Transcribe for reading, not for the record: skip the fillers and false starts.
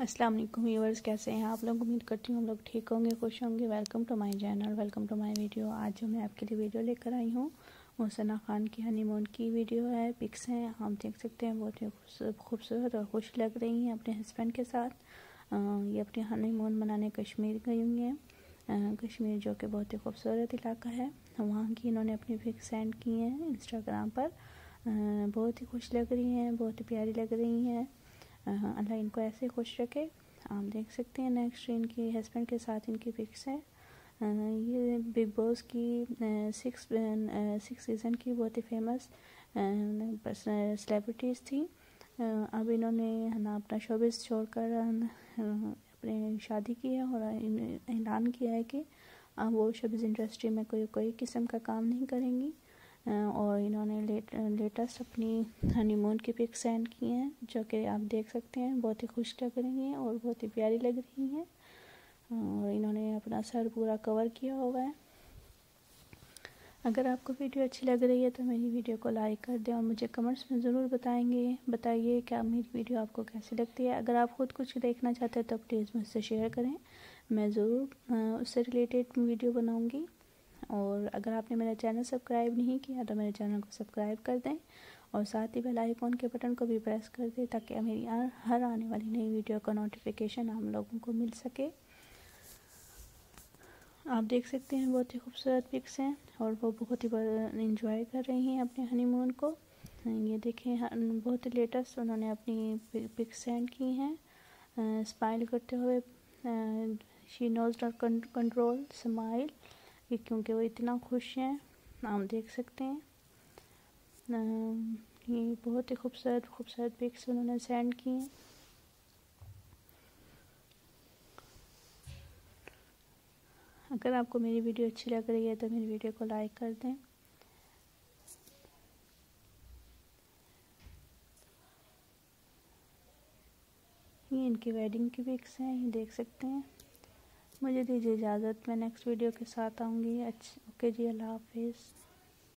अस्सलाम वालेकुम व्यूअर्स, कैसे हैं आप लोग। उम्मीद करती हूँ हम लोग ठीक होंगे, खुश होंगे। Welcome to my channel, welcome to my video. आज जो मैं आपके लिए वीडियो लेकर आई हूँ वो सना खान की हनीमून की वीडियो है। पिक्स हैं, आप देख सकते हैं। बहुत ही खूबसूरत और खुश लग रही हैं अपने हस्बैंड के साथ। ये अपने हनीमून मनाने कश्मीर गई हुई हैं। कश्मीर जो कि बहुत ही खूबसूरत इलाका है, वहाँ की इन्होंने अपनी पिक्स सेंड की हैं इंस्टाग्राम पर। बहुत ही खुश लग रही हैं, बहुत ही प्यारी लग रही हैं। अल्लाह इनको ऐसे खुश रखे। आप देख सकते हैं नेक्स्ट इनके हस्बैंड के साथ इनकी पिक्स है। ये बिग बॉस की सिक्स सीज़न की बहुत ही फेमस सेलिब्रिटीज़ थी। अब इन्होंने है ना अपना शोबिस छोड़कर अपने शादी की है और ऐलान किया है कि अब वो शोबिस इंडस्ट्री में कोई किस्म का काम नहीं करेंगी। और इन्होंने लेटेस्ट अपनी हनीमून की पिक सेंड की हैं, जो कि आप देख सकते हैं। बहुत ही खुश लग रही हैं और बहुत ही प्यारी लग रही हैं। और इन्होंने अपना सर पूरा कवर किया हुआ है। अगर आपको वीडियो अच्छी लग रही है तो मेरी वीडियो को लाइक कर दें और मुझे कमेंट्स में ज़रूर बताइए क्या मेरी वीडियो आपको कैसी लगती है। अगर आप खुद कुछ देखना चाहते हैं तो प्लीज़ मुझसे शेयर करें, मैं ज़रूर उससे रिलेटेड वीडियो बनाऊँगी। और अगर आपने मेरा चैनल सब्सक्राइब नहीं किया तो मेरे चैनल को सब्सक्राइब कर दें और साथ ही बेल आइकॉन के बटन को भी प्रेस कर दें, ताकि मेरी हर आने वाली नई वीडियो का नोटिफिकेशन आप लोगों को मिल सके। आप देख सकते हैं बहुत ही खूबसूरत पिक्स हैं और वो बहुत ही इंजॉय कर रही हैं अपने हनीमून को। ये देखें, बहुत ही लेटेस्ट उन्होंने अपनी पिक्स सेंड की हैं स्माइल करते हुए। She knows not control smile, क्योंकि वो इतना खुश हैं। आप देख सकते हैं। ये बहुत ही खूबसूरत पिक्स उन्होंने सेंड की हैं। अगर आपको मेरी वीडियो अच्छी लग रही है तो मेरी वीडियो को लाइक कर दें। ये इनकी वेडिंग की पिक्स हैं, ये देख सकते हैं। मुझे दीजिए इजाज़त, मैं नेक्स्ट वीडियो के साथ आऊँगी। ओके जी, अल्लाह हाफिज़।